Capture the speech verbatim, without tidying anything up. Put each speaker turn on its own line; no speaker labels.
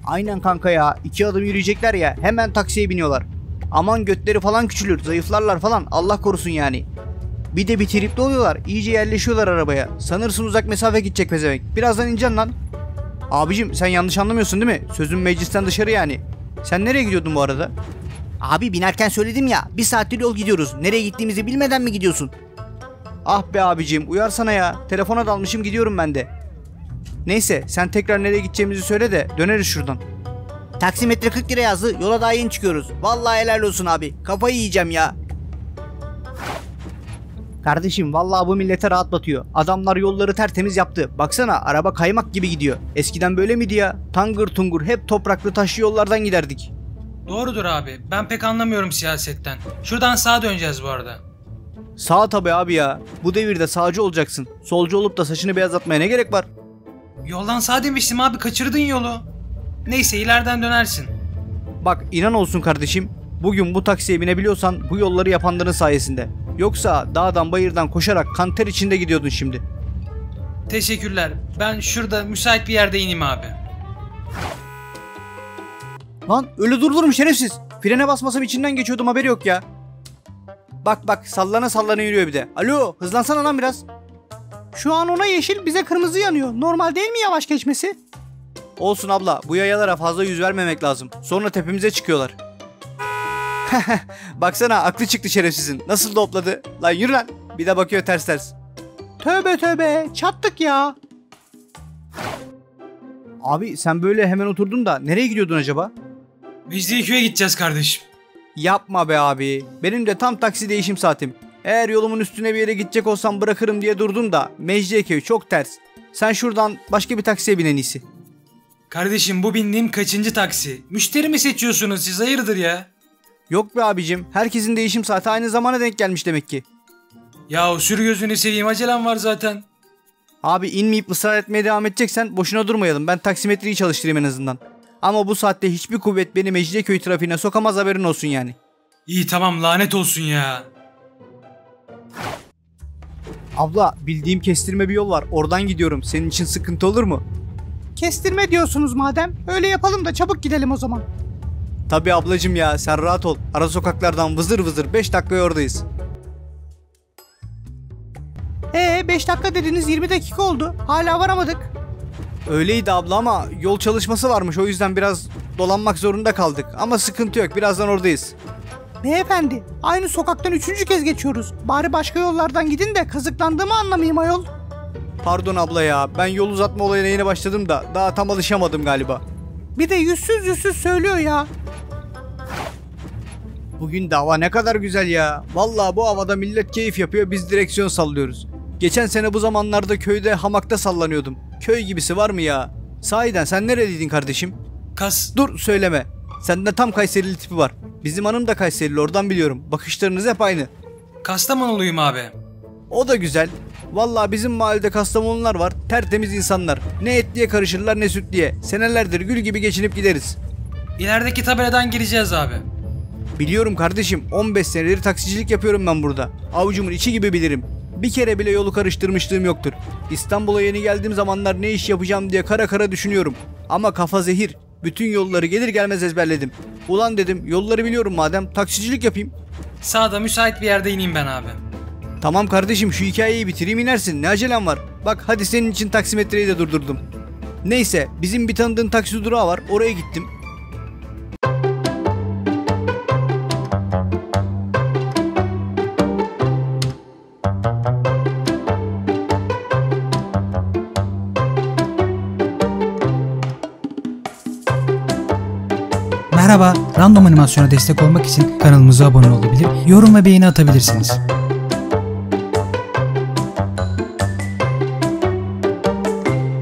Aynen kanka ya. İki adım yürüyecekler ya hemen taksiye biniyorlar. Aman götleri falan küçülür, zayıflarlar falan, Allah korusun yani. Bir de bir tripli oluyorlar, iyice yerleşiyorlar arabaya. Sanırsın uzak mesafe gidecek pezevenk. Birazdan ineceksin lan. Abicim sen yanlış anlamıyorsun değil mi? Sözüm meclisten dışarı yani. Sen nereye gidiyordun bu arada? Abi binerken söyledim ya, bir saattir yol gidiyoruz. Nereye gittiğimizi bilmeden mi gidiyorsun? Ah be abicim, uyarsana ya. Telefona dalmışım, gidiyorum ben de. Neyse sen tekrar nereye gideceğimizi söyle de döneriz şuradan. Taksimetre kırk lira yazdı, yola daha yeni çıkıyoruz. Vallahi helal olsun abi, kafayı yiyeceğim ya. Kardeşim vallahi bu millete rahat batıyor. Adamlar yolları tertemiz yaptı. Baksana araba kaymak gibi gidiyor. Eskiden böyle miydi ya? Tangır tungur hep topraklı taşlı yollardan giderdik.
Doğrudur abi. Ben pek anlamıyorum siyasetten. Şuradan sağa döneceğiz bu arada.
Sağ tabi abi ya. Bu devirde sağcı olacaksın. Solcu olup da saçını beyazlatmaya ne gerek var?
Yoldan sağ demiştim abi, kaçırdın yolu. Neyse ileriden dönersin.
Bak inan olsun kardeşim. Bugün bu taksiye binebiliyorsan bu yolları yapanların sayesinde. Yoksa dağdan bayırdan koşarak kanter içinde gidiyordun şimdi.
Teşekkürler. Ben şurada müsait bir yerde ineyim abi.
Lan öyle durdurum şerefsiz. Frene basmasam içinden geçiyordum, haberi yok ya. Bak bak sallana sallana yürüyor bir de. Alo hızlansana lan biraz. Şu an ona yeşil, bize kırmızı yanıyor. Normal değil mi yavaş geçmesi? Olsun abla, bu yayalara fazla yüz vermemek lazım. Sonra tepemize çıkıyorlar. Baksana aklı çıktı şerefsizin. Nasıl dopladı? Lan yürü lan. Bir de bakıyor ters ters. Tövbe tövbe çattık ya. Abi sen böyle hemen oturdun da nereye gidiyordun acaba?
Mecidiyeköy'e gideceğiz kardeşim.
Yapma be abi. Benim de tam taksi değişim saatim. Eğer yolumun üstüne bir yere gidecek olsam bırakırım diye durdum da Mecidiyeköy çok ters. Sen şuradan başka bir taksiye bin en iyisi.
Kardeşim bu bindiğim kaçıncı taksi? Müşteri mi seçiyorsunuz siz, hayırdır ya?
Yok be abicim, herkesin değişim saati aynı zamana denk gelmiş demek ki.
Yahu sür gözünü seveyim, acelem var zaten.
Abi inmeyip ısrar etmeye devam edeceksen boşuna durmayalım, ben taksimetreyi çalıştırayım en azından. Ama bu saatte hiçbir kuvvet beni Mecidiyeköy trafiğine sokamaz, haberin olsun yani.
İyi tamam, lanet olsun ya.
Abla bildiğim kestirme bir yol var, oradan gidiyorum, senin için sıkıntı olur mu? Kestirme diyorsunuz madem, öyle yapalım da çabuk gidelim o zaman. Tabi ablacım ya, sen rahat ol. Ara sokaklardan vızır vızır beş dakikaya oradayız. Ee beş dakika dediniz, yirmi dakika oldu. Hala varamadık. Öyleydi abla ama yol çalışması varmış, o yüzden biraz dolanmak zorunda kaldık. Ama sıkıntı yok, birazdan oradayız. Beyefendi aynı sokaktan üçüncü kez geçiyoruz. Bari başka yollardan gidin de kazıklandığımı anlamayayım ayol. Pardon abla ya, ben yol uzatma olayına yeni başladım da daha tam alışamadım galiba. Bir de yüzsüz yüzsüz söylüyor ya. Bugün de hava ne kadar güzel ya. Vallahi bu havada millet keyif yapıyor, biz direksiyon sallıyoruz. Geçen sene bu zamanlarda köyde hamakta sallanıyordum. Köy gibisi var mı ya? Sahiden sen nereliydin kardeşim?
Kas...
Dur söyleme. Sende tam Kayserili tipi var. Bizim hanım da Kayserili, oradan biliyorum. Bakışlarınız hep aynı.
Kastamonuluyum abi.
O da güzel. Vallahi bizim mahallede Kastamonular var. Tertemiz insanlar. Ne etliye karışırlar ne sütliye. Senelerdir gül gibi geçinip gideriz.
İlerideki tabeladan gireceğiz abi.
Biliyorum kardeşim, on beş senedir taksicilik yapıyorum ben burada. Avucumun içi gibi bilirim. Bir kere bile yolu karıştırmışlığım yoktur. İstanbul'a yeni geldiğim zamanlar ne iş yapacağım diye kara kara düşünüyorum. Ama kafa zehir. Bütün yolları gelir gelmez ezberledim. Ulan dedim, yolları biliyorum madem, taksicilik yapayım.
Sağda müsait bir yerde ineyim ben abi.
Tamam kardeşim, şu hikayeyi bitireyim inersin, ne acelem var. Bak hadi senin için taksimetreyi de durdurdum. Neyse, bizim bir tanıdığın taksi durağı var, oraya gittim.
Merhaba, Random Animasyon'a destek olmak için kanalımıza abone olabilir, yorum ve beğeni atabilirsiniz.